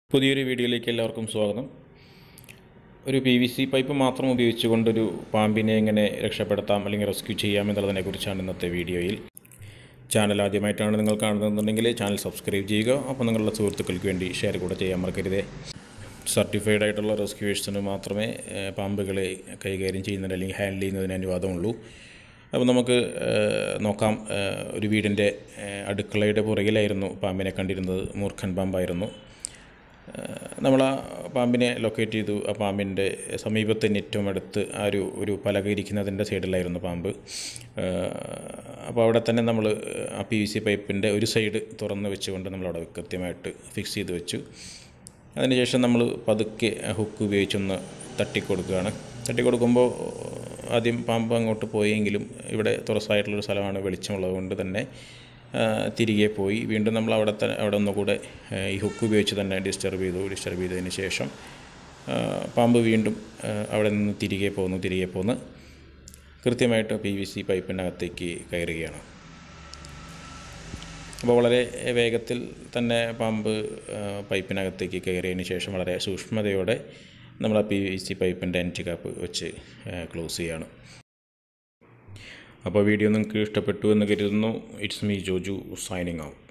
പുതിയൊരു വീഡിയോയിലേക്ക് എല്ലാവർക്കും സ്വാഗതം. ഒരു PVC പൈപ്പ് മാത്രം ഉപയോഗിച്ചുകൊണ്ടൊരു പാമ്പിനെ എങ്ങനെ രക്ഷപ്പെടുത്താം അല്ലെങ്കിൽ റെസ്ക്യൂ ചെയ്യാം എന്നുള്ളതിനെക്കുറിച്ചാണ് ഇന്നത്തെ വീഡിയോയിൽ. ചാനൽ ആദ്യമായിട്ടാണ് നിങ്ങൾ കാണുന്നതെന്നുണ്ടെങ്കിൽ ചാനൽ സബ്സ്ക്രൈബ് ചെയ്യുക. അപ്പോൾ നിങ്ങളുടെ സുഹൃത്തുക്കൾക്ക് വേണ്ടി ഷെയർ കൂടെ ചെയ്യാൻ മറക്കരുതേ. സർട്ടിഫൈഡ് ആയിട്ടുള്ള റെസ്ക്യൂവേഴ്സിന് മാത്രമേ പാമ്പുകളെ കൈകാര്യം ചെയ്യുന്നതിന് അല്ലെങ്കിൽ ഹാൻഡിൽ ചെയ്യുന്നതിന് അനുവാദമുള്ളൂ. അപ്പോൾ നമുക്ക് നോക്കാം. ഒരു വീടിൻ്റെ അടുക്കളയുടെ പുറകിലായിരുന്നു പാമ്പിനെ കണ്ടിരുന്നത്. മൂർഖൻ പാമ്പായിരുന്നു. നമ്മൾ ആ പാമ്പിനെ ലൊക്കേറ്റ് ചെയ്തു. ആ പാമ്പിൻ്റെ സമീപത്ത് തന്നെ ഏറ്റവും അടുത്ത് ഒരു പലക ഇരിക്കുന്നതിൻ്റെ സൈഡിലായിരുന്നു പാമ്പ്. അപ്പോൾ അവിടെ തന്നെ നമ്മൾ ആ PVC പൈപ്പിൻ്റെ ഒരു സൈഡ് തുറന്ന് വെച്ചുകൊണ്ട് നമ്മളവിടെ കൃത്യമായിട്ട് ഫിക്സ് ചെയ്ത് വെച്ചു. അതിനുശേഷം നമ്മൾ പതുക്കെ ഹുക്ക് ഉപയോഗിച്ചൊന്ന് തട്ടിക്കൊടുക്കുകയാണ്. തട്ടിക്കൊടുക്കുമ്പോൾ ആദ്യം പാമ്പ് അങ്ങോട്ട് പോയെങ്കിലും ഇവിടെ തുറസായിട്ടുള്ളൊരു സ്ഥലമാണ്, വെളിച്ചമുള്ളത് കൊണ്ട് തന്നെ തിരികെ പോയി. വീണ്ടും നമ്മൾ അവിടെ ഒന്നുകൂടെ ഈ ഹുക്ക് ഉപയോഗിച്ച് തന്നെ ഡിസ്റ്റർബ് ചെയ്തതിന് ശേഷം പാമ്പ് വീണ്ടും അവിടെ നിന്ന് തിരികെ പോന്ന് കൃത്യമായിട്ട് PVC പൈപ്പിനകത്തേക്ക് കയറുകയാണ്. അപ്പോൾ വളരെ വേഗത്തിൽ തന്നെ പാമ്പ് പൈപ്പിനകത്തേക്ക് കയറിയതിന് ശേഷം വളരെ സൂക്ഷ്മതയോടെ നമ്മൾ ആ PVC പൈപ്പിൻ്റെ എൻഡ് കാപ്പ് വെച്ച് ക്ലോസ് ചെയ്യുകയാണ്. അപ്പോൾ വീഡിയോ നിങ്ങൾക്ക് ഇഷ്ടപ്പെട്ടു എന്ന് കരുതുന്നു. It's me Joju signing out.